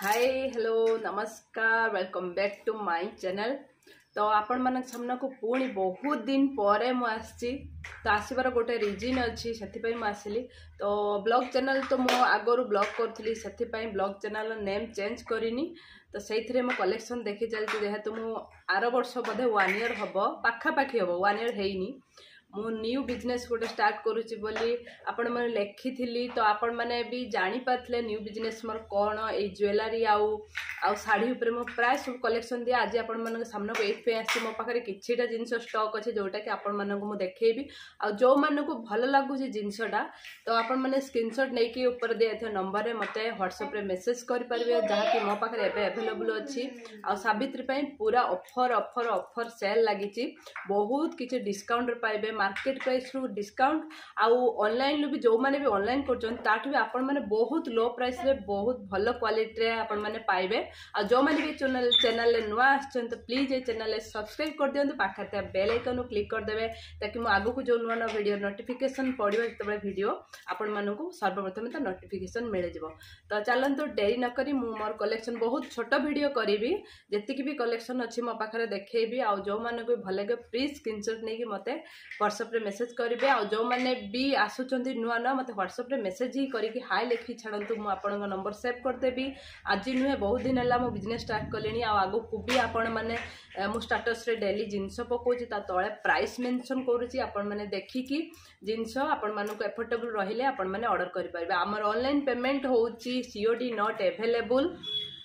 हाय hello नमस्कार welcome back to my channel. तो आपण मन सामना को पुणी बहुत दिन पर मुझे तो आसबार गोटे रिजन अच्छी से आसली। तो ब्लॉग चैनल तो मु आगरू ब्लॉग करी से ब्लॉग चैनल नेम चेंज करनी। तो से मो कलेक्शन देखी चलती जेहेतु मु आर वर्ष बोधे 1 ईयर हम पाखापाखि हम 1 ईयर है मु न्यू बिजनेस गोटे स्टार्ट करुच्ची बोली आपण मैंने लिखी। तो आपण मैंने भी जानी पारथिले न्यू बिजनेस मोर कौन ए ज्वेलरी आउ साड़ी उपरे मो प्राय सब कलेक्शन दिए आज आपण मन सामने को एथि आसी मो पाखरे किछिटा जिंस स्टॉक अच्छे जोटा कि आपण मन को मु देखेबी आ जो मन को भल लागु जिनसटा तो आपण मैंने स्क्रीनशॉट नहीं ऊपर दिया नंबर रे मते व्हाट्सएप रे मेसेज कर परिबे जहा कि मो पाखरे एबे अवेलेबल अछि। आ सावित्री पई पूरा ऑफर ऑफर ऑफर सेल लागिछि बहुत किछि डिस्काउंट रे पाइबे मार्केट प्राइस रु डिस्काउंट आउ ऑनलाइन भी जो माने भी ऑनलाइन करछन ताठु भी आपण माने बहुत लो प्राइस रे बहुत भलो क्वालिटी रे आपण माने पाइबे। आ जो माने भी चैनल ले नुआ आछन तो प्लीज ए चैनल ले सब्सक्राइब कर दियंतु पाखा ते बेल आइकन को क्लिक कर देबे ताकि मु आगु को जो नुआ नुआ वीडियो नोटिफिकेशन पड़िबो जतबे वीडियो आपण मानन को सर्वप्रथम तो नोटिफिकेशन मिल जिवो। तो चलंतु देरी न करी मु मोर कलेक्शन बहुत छोट वीडियो करिवि जेतिकी भी कलेक्शन अछि मो पाखरे देखैबी आ जो माने को भले के प्लीज स्क्रीनशॉट नै कि मते व्हाट्सएप रे मेसेज करेंगे। आ जो मैंने भी आसुँच नुआ नुआ मत व्हाट्सएप रे मेसेज ही करके हाय लिखी छाड़ू मुझे आपण नंबर सेव करदेवी। आज नुहे बहुत दिन है मो बिजनेस स्टार्ट कले आगू को भी आपण मैंने मो स्टाटस रे डेली जिनस पकाउची ता तळे प्राइस मेंशन करूची आपण माने देखिकी जिनस आपण मानक एफोर्डेबल रहिले आपण माने ऑर्डर करि परिबे। हमर ऑनलाइन पेमेंट होउची सीओडी नॉट अवेलेबल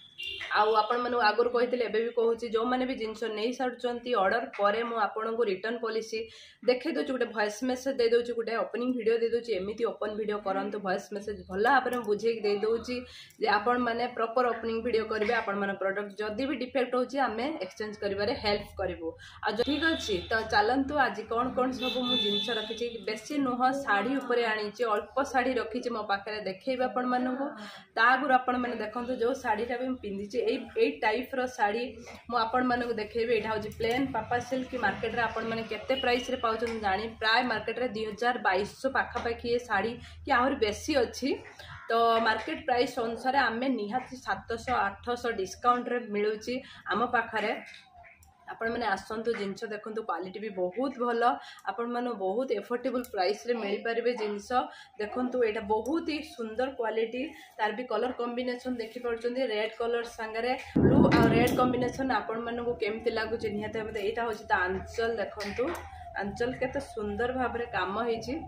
आउ आपण माने आगुर कहितले एबे भी कहूची जो माने भी जिंस नै सारचंती ऑर्डर परे मु आपण को रिटर्न पॉलिसी देखै दोची गुटे वॉइस मेसेज दे दोची गुटे ओपनिंग वीडियो दे दोची एमिति ओपन वीडियो करंतु वॉइस मेसेज भला आपरे बुझे दे दोची जे आपण माने प्रॉपर ओपनिंग वीडियो करबे आपण माने प्रोडक्ट जदी भी डिफेक्ट होची हमें एक्सचेंज करिबारे हेल्प करबो। आ ठीक अछि तो चलंतु आज कोन कोन सब मु जिंस रखिछि बेसी नुह साड़ी ऊपर आनिछि अल्प साड़ी रखिछि मो पाखरे देखैबे आपण माननको तागुर आपण माने देखंतु जो साड़ीटा भी पिंधिछि ए टाइप रो साड़ी मु आपण मानक देखेबे। एटा होची प्लेन पापा सिल्क मार्केट रे आपण माने केते प्राइस रे पाउछन जानी प्राय मार्केट रे 2200 पाखा पाखी ए साड़ी कि आहुर बेसी अछि। तो मार्केट प्राइस अनुसार आमे निहाती 700-800 डिस्काउंट रे मिलुची आम पाखरे आपण मैंने आसतु जिनस देखो क्वालिटी भी बहुत भल आपण मैंने बहुत एफोर्डेबल प्राइस रे मिल पारे जिनस देखो यहाँ बहुत ही सुंदर क्वालिटी तार भी कलर कॉम्बिनेशन देखि पार्टी रेड कलर सांगरे ब्लू आ रेड कॉम्बिनेशन आपण मन को केमती लगुच निहाती मत यहाँ हूँ आंचल देखु आंचल केते सुंदर भाव रे काम होइछि।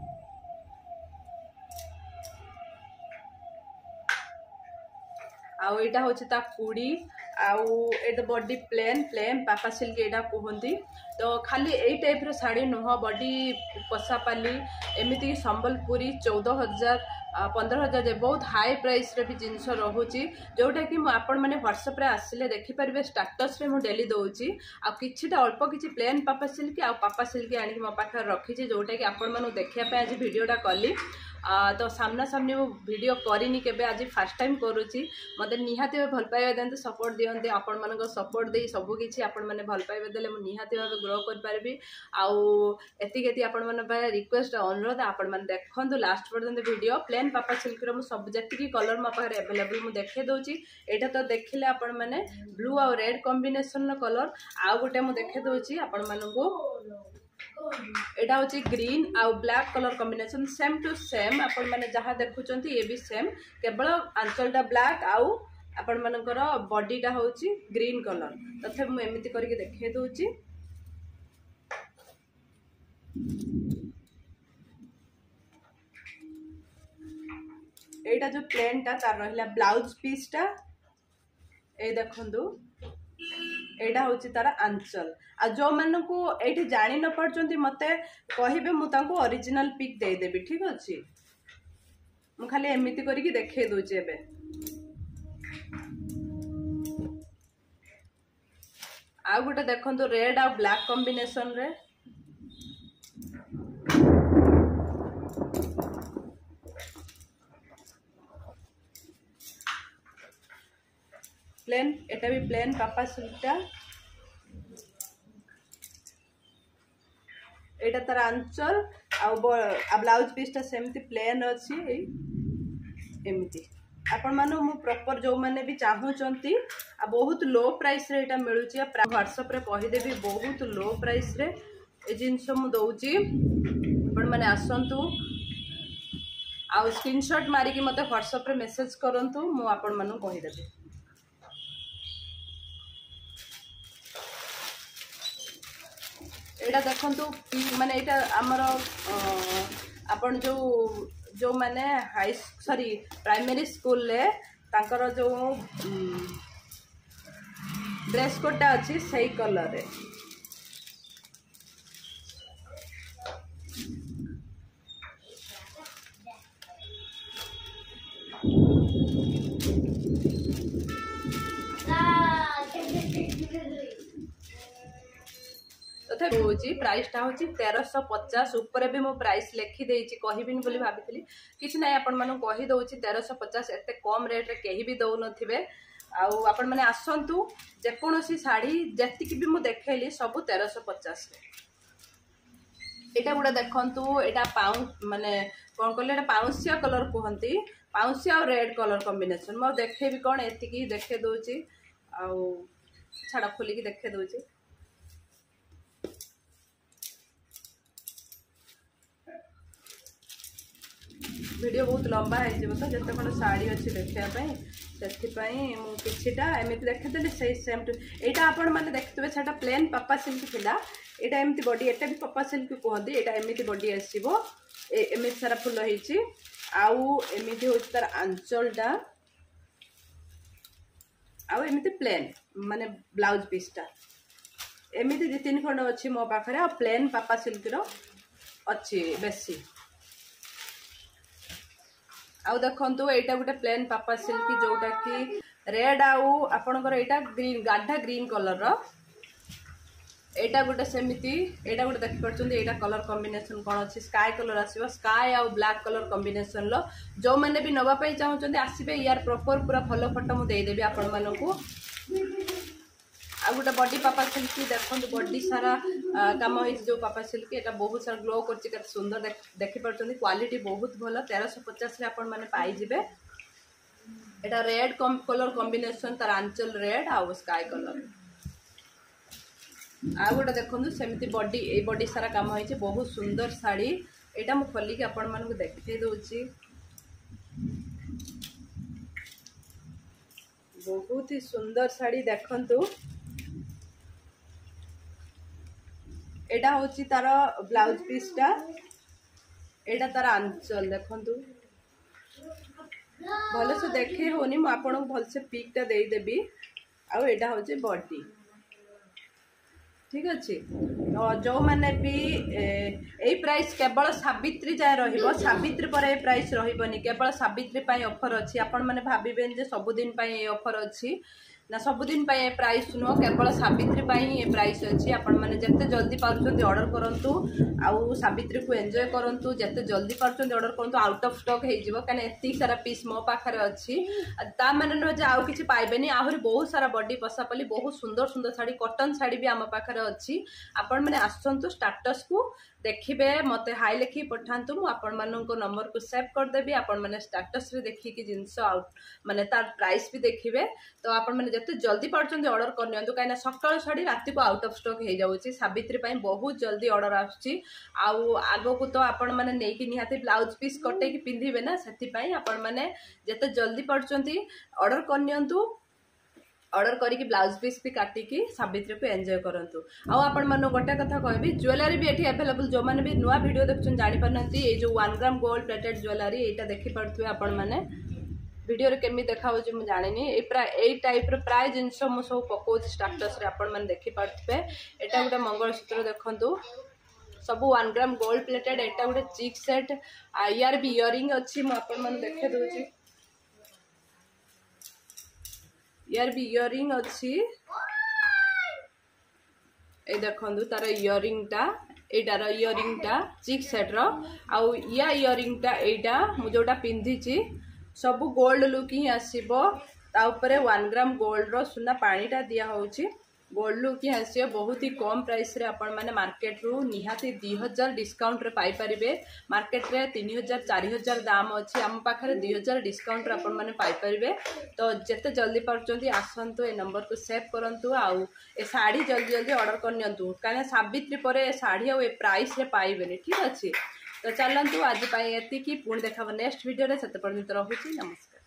आउ एटा होछि ता कुड़ी आउ एटा बॉडी प्लेन प्लेन पापा सिल्क एटा कहंती। तो खाली एई टाइप रो साड़ी नुह बॉडी पसापाली एमिति संबलपुरी 14,000 15,000 जे बहुत हाई प्राइस रे भी जिनस रहुची जोटा कि आपण माने व्हाट्सएप रे आसिले देखि परिबे स्टेटस रे मु डेली दोउची। आ किछिटा अल्प किछि प्लेन पापा सिल्क आ पापा सिल्क आनी मो पाखर रखिछि जोटा कि आपण मानु देखिया पे आज वीडियोटा कली। तो सामना सामने वो वीडियो करनी केबे आज फर्स्ट टाइम करूची मते निहाती भल पाइबा देंते सपोर्ट दियंते आपण मानको सपोर्ट देई सब किछि आपण माने भल पाइबा देले मु निहाती भाबे ग्रो कर पारबी। आउ एति केति आपण माने बाय रिक्वेस्ट अनुरोध आपण माने देखंतु लास्ट पर्यंत वीडियो प्लेन पापा सिल्क रो मु सब जति कलर मो पाखरे अवेलेबल मु देखे दोची। एटा तो देखिले आपण माने ब्लू आ रेड कॉम्बिनेशन रो कलर आ गोटे मु देखे दोची आपण मानको एटा होची ग्रीन आउ black colour combination same to same आपण माने जहा देखुचंती ये भी सेम केवल आंचलटा ब्लैक आउ आपण मानकर बॉडीटा होची ग्रीन कलर तथे मु एमिति करके देखे दोची। एटा जो प्लेनटा तार रहिला ब्लाउज पीसटा ए देखंतु एटा होची तार आंचल। आ जो मन को एठी जानि न पड़चंती मते कहिबे मु तांको ओरिजिनल पिक दे देबी ठीक अछि। मु खाली एमिति करिकि देखे दोची एबे आ गोटे देखंतु रेड आ ब्लैक कॉम्बिनेशन रे प्लेन एटा भी प्लेन पापा सिल्कटा एटा तार आंचल आ ब्लाउज पीसटा सेमती प्लेन अछि एमिति आपण मानो मु प्रॉपर जो माने भी चाहूचंती आ बहुत लो प्राइस रे एटा मिलुची व्हाट्सएप रे कहि देबी बहुत लो प्राइस रे ए जिंस मु दउची आपण माने आसंतु आ स्क्रीनशॉट मारी कि मते व्हाट्सएप रे मेसेज करंतु मु आपण मानो कहि देबी। एटा देखंतु माने एटा हमर आपण जो माने हाई सॉरी प्राइमरी स्कूल ले तांकर जो ड्रेस कोडटा अच्छी सही कलर रे तथा प्राइस टा हूँ 1350 ऊपर भी मो प्राइस लिखी देछि कहबिन बोली भाबितली किछ नै आपण मानु कहि दउछि 1350 एते कम रेट रे केही भी दउ नथिबे आउ आपण माने आसंतु जे कोनोसी साड़ी जति भी मु देखैली सब 1350 रे एटा गुडा देखंतु एटा पाउंड माने कोन कहले एटा पाउंसिया कलर कहंती पाउंसिया और रेड कलर कॉम्बिनेशन मो देखेबी कोन एतिकी देखे दउछि आउ छाडा खोली की देखे दउछि वीडियो बहुत लंबा है तो जिते खंड साड़ी अच्छी देखापी से किटा एमती देखीदेली से सेम टू यहाँ आपण मैंने देखते से प्लेन पापा सिल्क थी यहाँ एमती बॉडी एटा भी पापा सिल्क कहते यहाँ एमती बॉडी आसो एमती सारा फुल होती आमती हूँ तार आंचलटा आमती प्लेन माने ब्लाउज पीसटा एमती 2-3 खंड अच्छी मो पाखे आ प्लेन पापा सिल्क अच्छी बेसी आउ देखंतु एटा गोटे प्लेन पापा सिल्क जोटा कि रेड आउ आपनकर एटा ग्रीन गाढ़ा ग्रीन कलर रो एटा गोटे सेमिति एटा गोटे देख परछन एटा कलर कॉम्बिनेशन कोन अछि स्काई कलर आसीबो स्काई आउ ब्लैक कलर कॉम्बिनेशन लो जो माने भी नबा पई चाहउछन आसीबे यार प्रॉपर पूरा फॉलो फोटो मु दे देबी आपण मानकू आ गोटे बॉडी पापा सिल्क देखो बॉडी सारा काम हो जो पापा सिल्क एटा बहुत सारा ग्लो कर सुंदर देखि परछन क्वालिटी बहुत भलो 1350 रे आपण माने पाई जिबे एटा रेड कलर कॉम्बिनेशन तार आंचल रेड आ स्काई कलर आ गोटे देखो सेमती बॉडी ए बॉडी सारा काम हो बहुत सुंदर साड़ी एटा मु खोली के आपण मानकू देखि दोची बहुत ही सुंदर साड़ी देखंतु एटा होची तार ब्लाउज पीसटा एटा तार आंचल देखंतु भले से देखे होनी मु आपन भल से पिकटा देई देबी आ एटा होची बॉडी ठीक अच्छे जो मैंने भी ए प्राइस केवल सावित्री जाए रहिबो सावित्री पर ए प्राइस रहिबनी केवल सावित्री पई ऑफर अछि आपण माने भाबिबेन जे सबुदिन पई ए ऑफर अछि ना सबुदिन पई ए प्राइस नो केवल सावित्री पई ए प्राइस अछि आपण माने जते जल्दी पारुछंती ऑर्डर करंतु आउ सावित्री को एन्जॉय करंतु जते जल्दी पारुछंती ऑर्डर करंतु आउट ऑफ स्टॉक हे जिवो कने एती सारा पीस मो पाखरे अछि ता माने न जे आउ किछि पाइबेनी आहुरी बहुत सारा बॉडी पसापली बहुत सुंदर सुंदर साड़ी कॉटन साड़ी भी आम पाखरे अछि आपण माने आसंतु स्टेटस को देखिबे मते हाई लिखि पठांतु मु आपण मानको नंबर को सेव कर देबी आपण माने स्टेटस रे देखि कि जिंस आउट माने तार प्राइस भी देखिबे तो आपण माने जते जल्दी पारछन ऑर्डर कर नियंतु काइना सकाळ साड़ी राति को आउट ऑफ स्टॉक हे जाउची सावित्री पई बहुत जल्दी ऑर्डर आछी आउ आगो को तो आपण माने नै कि निहाते ब्लाउज पीस कटे कि पिंधिबे ना सेति पई आपण माने जते जल्दी पारछंती ऑर्डर कर नियंतु ऑर्डर करिकी ब्लाउज पीस भी काटिकी सावित्री को एंजॉय करंतु आउ आपण मानो गोटे कथा कहबी ज्वेलरी भी एठी अवेलेबल जो माने भी नुआ वीडियो देखछन जानि परनंती ए जो 1 ग्राम गोल्ड प्लेटेड ज्वेलरी एटा देखि परथुए आपण माने वीडियो रे केमी देखाउ जे मु जानिनी ए टाइप रो प्राय जिंस मु सब पकोच स्टेटस रे आपण माने देखि परथुए एटा गोटे मंगलसूत्र देखंतु सब 1 ग्राम गोल्ड प्लेटेड एटा गोटे चिक सेट यार भी इयरिंग अछि मु आपण माने देखे दोची यार भी इयरिंग अच्छी ए देखंदु तार इयरिंग टा एटार इयरिंग टा चिक सेट रो आउ या इयरिंग टा एटा मु जोटा पिंधी ची सब गोल्ड लुक ही आसीबो ता ऊपर 1 ग्राम गोल्ड रो सुना पानी टा दिया होची गोल्ड लुक ही आसी बहुत ही कम प्राइस रे आपण माने मार्केट रु निहाती 2000 डिस्काउंट रे पाई परिबे। मार्केट रे 3000 4000 दाम अछि, आम पाखरे 2000 डिस्काउंट रे आपण माने पाई परिबे। तो जेते जल्दी पारचंती आसंतु ए नंबर को सेव करंतु आउ ए साड़ी जल्दी जल्दी ऑर्डर कर नियंतु काने सावित्री परे साड़ी आ ए प्राइस रे पाइबेनी। ठीक अछि, तो चलंतु आज पाई एति की पुणी देखाबो नेक्स्ट वीडियो रे। सेते पर्यंत रहुची, नमस्कार।